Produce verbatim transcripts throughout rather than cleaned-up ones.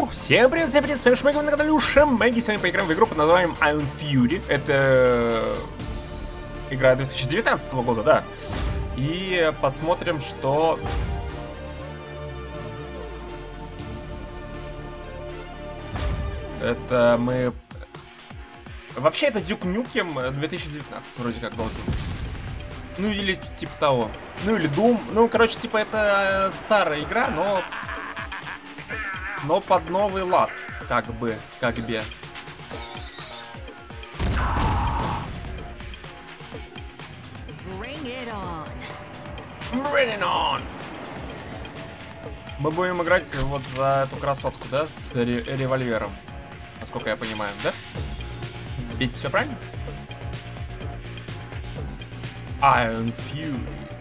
Йоу, всем привет, всем привет, с вами Шмэги, на канале Шмэги. Сегодня поиграем в игру под названием Iron Fury. Это игра две тысячи девятнадцатого года, да. И посмотрим, что... Это мы... Вообще это Duke Nukem две тысячи девятнадцать вроде как должен быть. Ну или типа того. Ну или Doom. Ну, короче, типа это старая игра, но... Но под новый лад, как бы, как бы. Bring it on. Bring it on. Мы будем играть вот за эту красотку, да, с ре револьвером. Насколько я понимаю, да? Ведь все правильно? Iron Fury.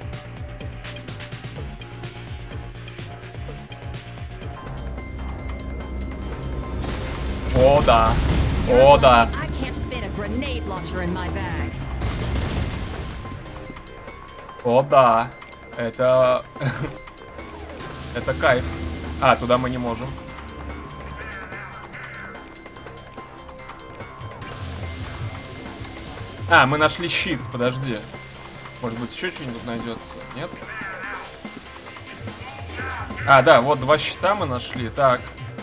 О, да. О, да. О, да. Это... Это кайф. А, туда мы не можем. А, мы нашли щит, подожди. Может быть, еще что-нибудь найдется? Нет? А, да, вот два щита мы нашли. Так.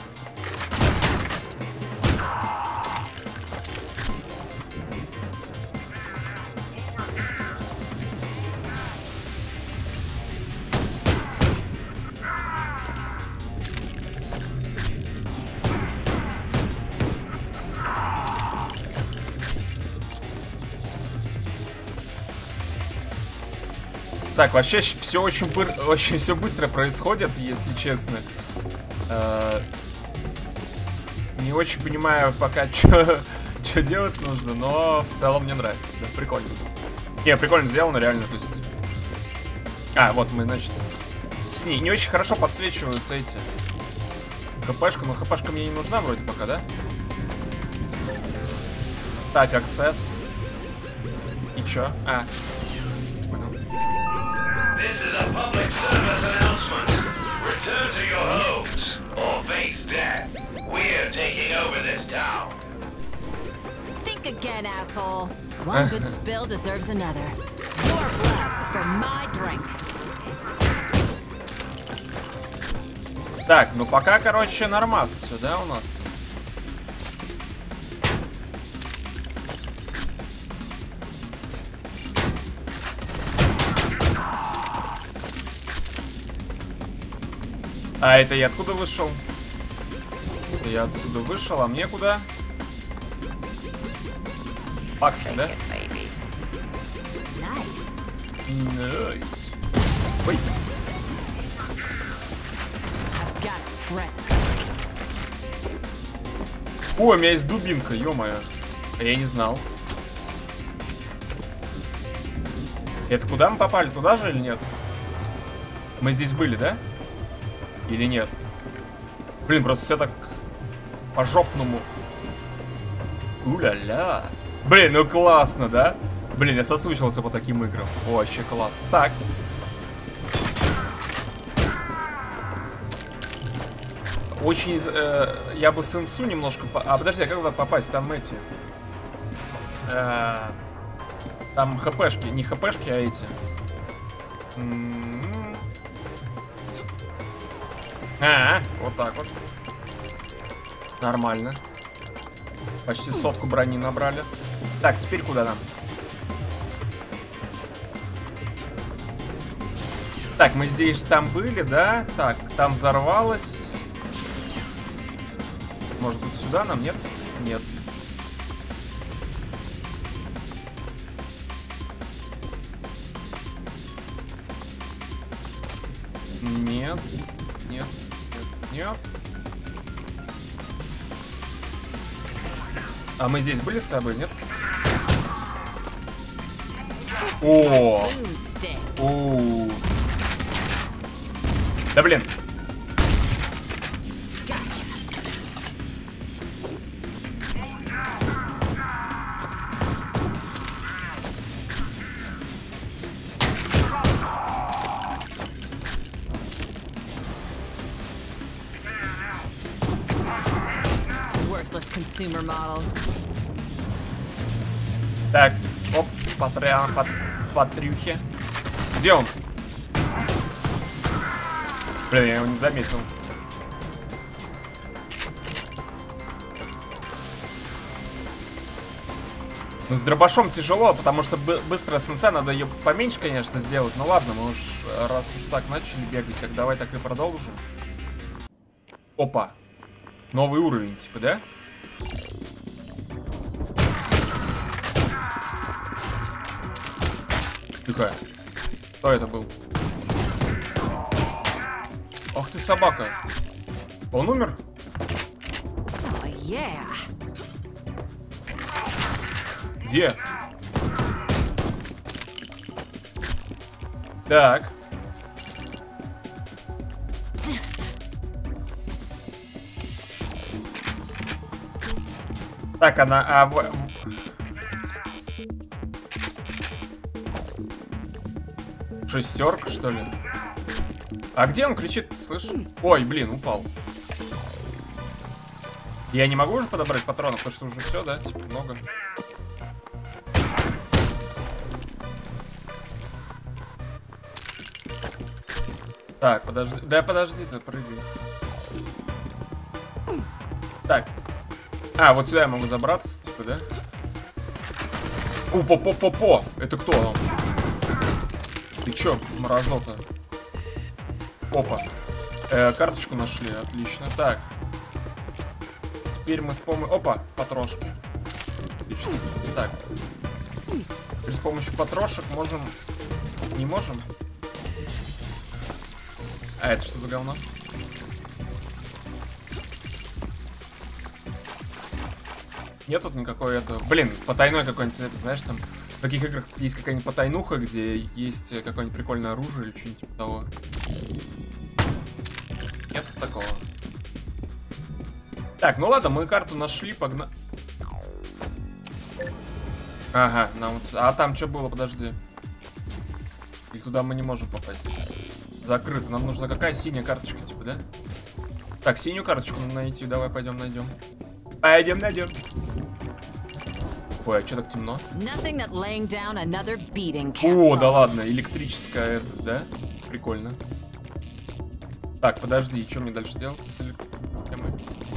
Так, вообще все очень, очень все быстро происходит, если честно. Э -э не очень понимаю пока, что делать нужно, но в целом мне нравится. Да, прикольно. Не, прикольно сделано, реально, то есть... А, вот мы, значит... Не, не очень хорошо подсвечиваются эти... ХПшка, но ХПшка мне не нужна вроде пока, да? Так, аксесс. И чё? А. This is a public service announcement. Return to your homes or face death. We're taking over this town. Think again, asshole. One good spill deserves another. Your blood for my drink. Так, ну пока, короче, нормас все, да, у нас? А это я откуда вышел? Это я отсюда вышел, а мне куда? Баксы, да? Найс. Ой. О, у меня есть дубинка, ё-моё. А я не знал. Это куда мы попали? Туда же или нет? Мы здесь были, да? Или нет? Блин, просто все так по-жопному. У-ля-ля. Блин, ну классно, да? Блин, я соскучился по таким играм. О, вообще класс. Так. Очень... Э, я бы с инсу немножко... По... А, подожди, а как туда попасть? Там эти... Э, там хпшки. Не хпшки, а эти... М-м-м. А, -а, вот так вот. Нормально. Почти сотку брони набрали. Так, теперь куда нам? Так, мы здесь там были, да? Так, там взорвалось. Может быть, сюда нам? Нет? Нет. Нет. Нет. Нет. А мы здесь были с тобой, нет? О! О! Да блин! worthless consumer models. Так, оп, Патря... Пат... Патрюхи. Где он? Блин, я его не заметил. Ну, с дробашом тяжело, потому что быстрая СНЦ, надо ее поменьше, конечно, сделать. Ну ладно, мы уж, раз уж так начали бегать, так давай так и продолжим. Опа. Новый уровень, типа, да? Тихо. Кто это был? Ох ты, собака. Он умер? Oh, yeah. Где? Так. Так, она... А, в... Шестерка, что ли? А где он кричит, слышишь? Ой, блин, упал. Я не могу уже подобрать патронов, потому что уже все, да? Типа много. Так, подожди. Да подожди, ты прыгай. Так. А, вот сюда я могу забраться, типа, да? О-по-по-по-по! Это кто он? Ты чё, мразота? Опа. Э, карточку нашли, отлично. Так. Теперь мы с помощью... Опа, потрошки. Отлично. Так. Теперь с помощью потрошек можем... Не можем? А это что за говно? Нет тут никакой этого... Блин, потайной какой-нибудь, это, знаешь, там... В таких играх есть какая-нибудь потайнуха, где есть какое-нибудь прикольное оружие или что-нибудь типа того. Нет такого. Так, ну ладно, мы карту нашли, погнали. Ага, нам вот... А там что было, подожди. И туда мы не можем попасть. Закрыто. Нам нужна какая синяя карточка, типа, да? Так, синюю карточку надо найти. Давай пойдем найдем. Пойдем найдем. Ой, а что так темно? О, да ладно, электрическая, это, да? Прикольно. Так, подожди, и что мне дальше делать с электрикой?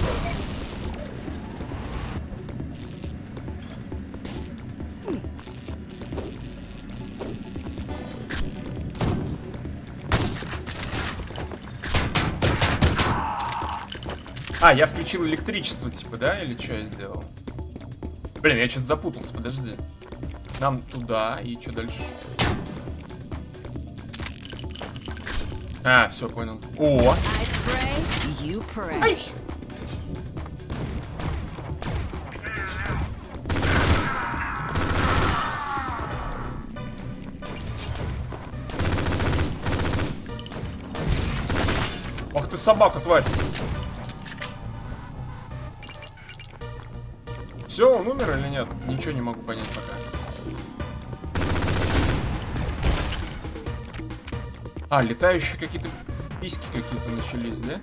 А, я включил электричество, типа, да? Или что я сделал? Блин, я что-то запутался, подожди. Нам туда, и что дальше? А, все, понял. О! Ай! Ох ты, собака, тварь! Все, он умер или нет? Ничего не могу понять пока. А, летающие какие-то письки какие-то начались, да?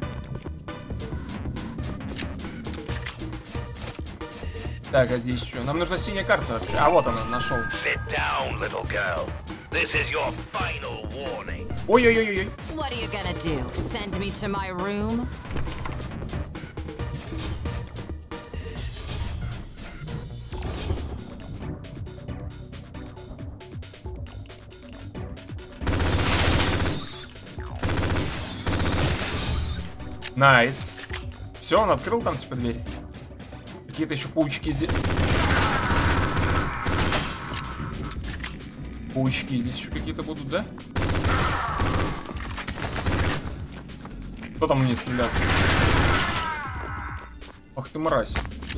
Так, а здесь что? Нам нужна синяя карта вообще. А вот она, нашел. Ой-ой-ой-ой. Найс. Все, он открыл там типа дверь. Какие-то еще паучки здесь. Паучки здесь еще какие-то будут, да? Кто там мне стрелял? Ах ты мразь.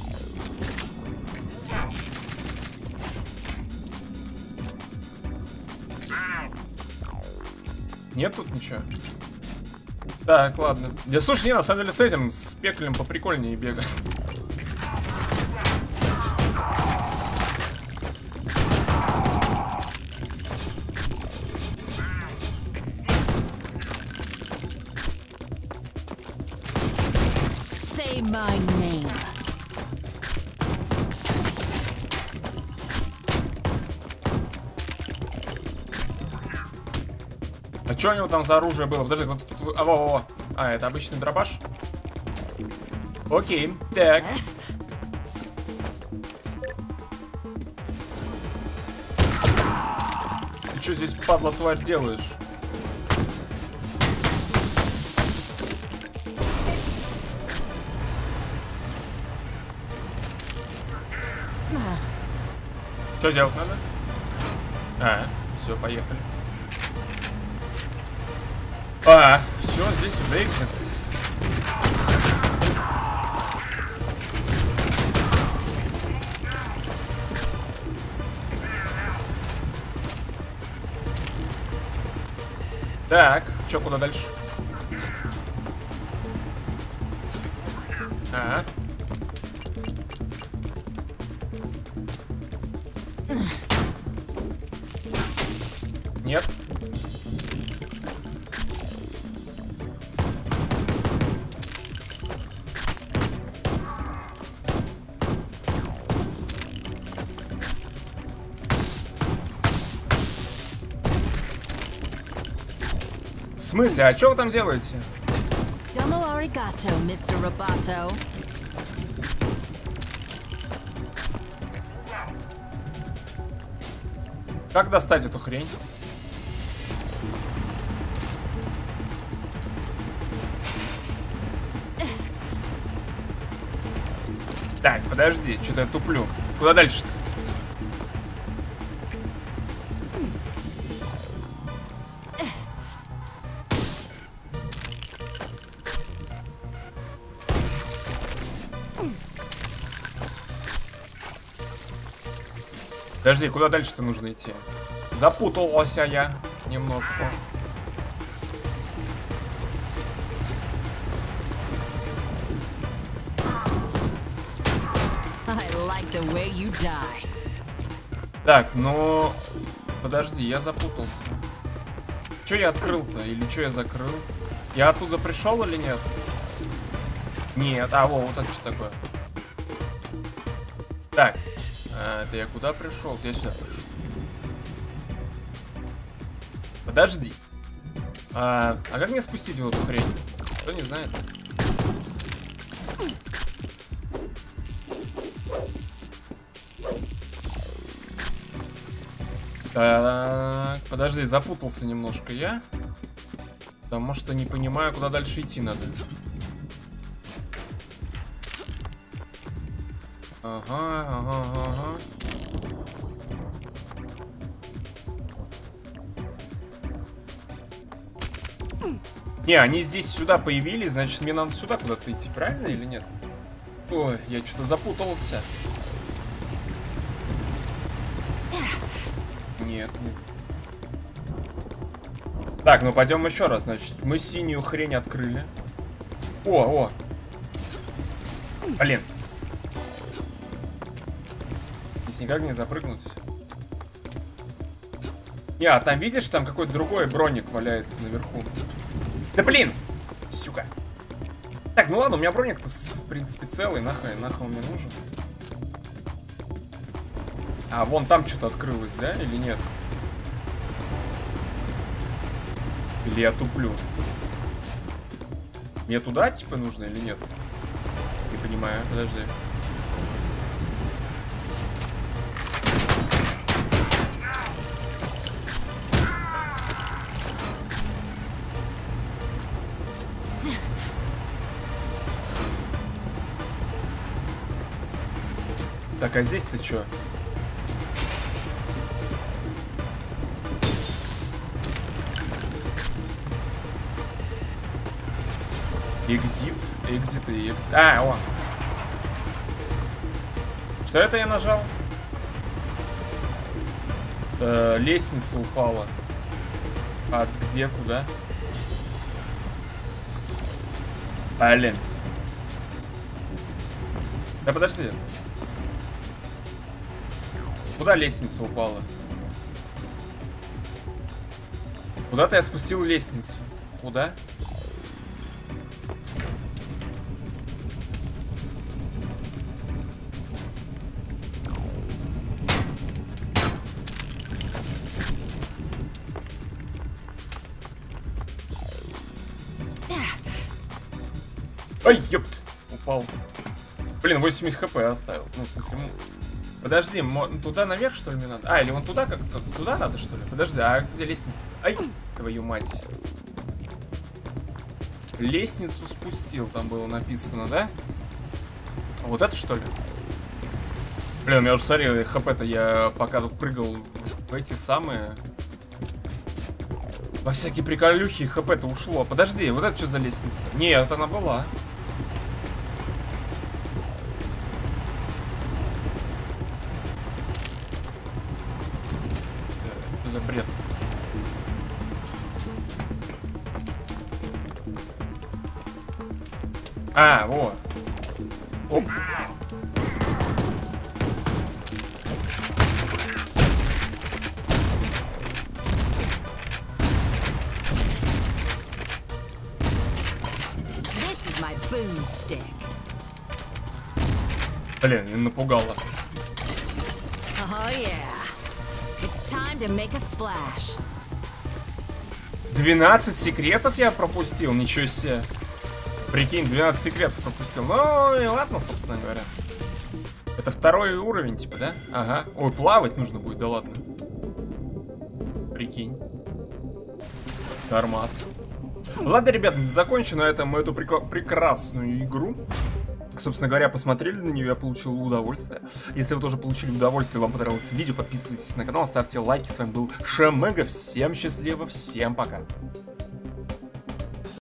Нет тут ничего. Так, ладно. Да слушай, не, на самом деле с этим, с пеклем поприкольнее бегать. А что у него там за оружие было? Подожди, вот тут... А, во, во, во. А, это обычный дробаш? Окей, так. Ты что здесь, падла, тварь, делаешь? Что делать надо? А, все, поехали. А, все, здесь уже экзит. Так, что, куда дальше? А. Нет. В смысле? А что вы там делаете? Domo arigato, мистер Roboto. Как достать эту хрень? Так, подожди, что-то я туплю. Куда дальше-то? Подожди, куда дальше-то нужно идти? Запутался я немножко. I like the way you die. Так, ну... Подожди, я запутался. Че я открыл-то? Или что я закрыл? Я оттуда пришел или нет? Нет, а, во, вот это что такое. Так, а, это я куда пришел? Я сюда пришел. Подожди. А, а как мне спустить вот эту хрень? Кто не знает? Так, подожди, запутался немножко я. Потому что не понимаю, куда дальше идти надо. Ага, ага, ага. Не, они здесь сюда появились, значит мне надо сюда куда-то идти, правильно или нет? Ой, я что-то запутался. Нет, не знаю. Так, ну пойдем еще раз, значит. Мы синюю хрень открыли. О, о. Блин. Здесь никак не запрыгнуть. Не, а там видишь, там какой-то другой броник валяется наверху. Да блин! Сука. Так, ну ладно, у меня броник-то в принципе целый. Нахрен, нахрен он мне нужен. А, вон там что-то открылось, да, или нет? Или я туплю? Мне туда, типа, нужно или нет? Не понимаю, подожди. Так, а здесь-то что? Экзит, экзит и экзит. А, о. Что это я нажал? Э, лестница упала. А где, куда? Блин. Да подожди. Куда лестница упала? Куда-то я спустил лестницу. Куда? Ай, ёпт! Упал. Блин, восемьдесят хп оставил. Ну, в смысле, подожди, туда наверх, что ли, мне надо? А, или вон туда как-то? Туда надо, что ли? Подожди, а где лестница? Ай, твою мать. Лестницу спустил, там было написано, да? Вот это, что ли? Блин, у меня уже, смотри, хп-то я пока тут прыгал в эти самые... Во всякие приколюхи хп-то ушло. Подожди, вот это что за лестница? Нет, она была. Что за бред? А, вот. Оп. Блин, меня напугало. Oh, yeah. It's time to make a splash. двенадцать секретов я пропустил, ничего себе. Прикинь, двенадцать секретов пропустил. Ну и ладно, собственно говоря. Это второй уровень, типа, да? Ага. Ой, плавать нужно будет, да ладно. Прикинь. Тормоз. Ладно, ребят, закончу на этом эту прек прекрасную игру. Собственно говоря, посмотрели на нее, я получил удовольствие. Если вы тоже получили удовольствие, вам понравилось видео, подписывайтесь на канал, ставьте лайки. С вами был Шемега. Всем счастливо, всем пока.